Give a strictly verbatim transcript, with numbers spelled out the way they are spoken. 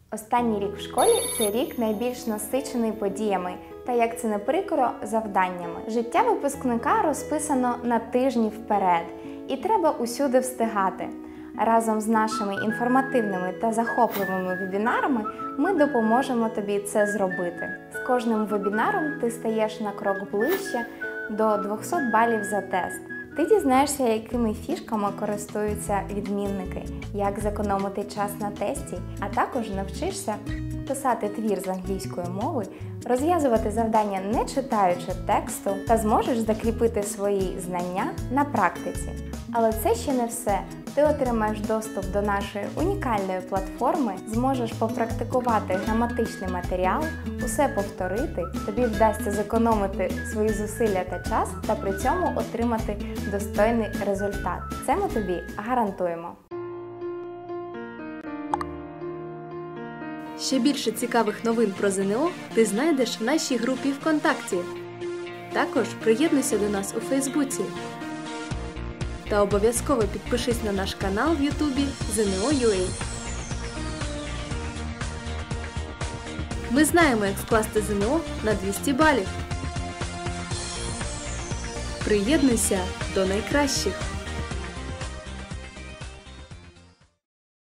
Останній рік в школі – це рік найбільш насичений подіями та, як це не прикро, завданнями. Життя випускника розписано на тижні вперед, і треба усюди встигати. Разом з нашими інформативними та захопливими вебінарами ми допоможемо тобі це зробити. З кожним вебінаром ти стаєш на крок ближче до двохсот балів за тест. Ти дізнаєшся, якими фішками користуються відмінники, як зекономити час на тесті, а також навчишся писати твір з англійської мови, розв'язувати завдання, не читаючи тексту, та зможеш закріпити свої знання на практиці. Але це ще не все. Ти отримаєш доступ до нашої унікальної платформи, зможеш попрактикувати граматичний матеріал, усе повторити, тобі вдасться зекономити свої зусилля та час та при цьому отримати достойний результат. Це ми тобі гарантуємо. Ще більше цікавих новин про ЗНО ти знайдеш в нашій групі ВКонтакті. Також приєднуйся до нас у Фейсбуці. Та обов'язково підпишись на наш канал в Ютубі ЗНО.ua. Ми знаємо, як скласти ЗНО на двісті балів. Приєднуйся до найкращих!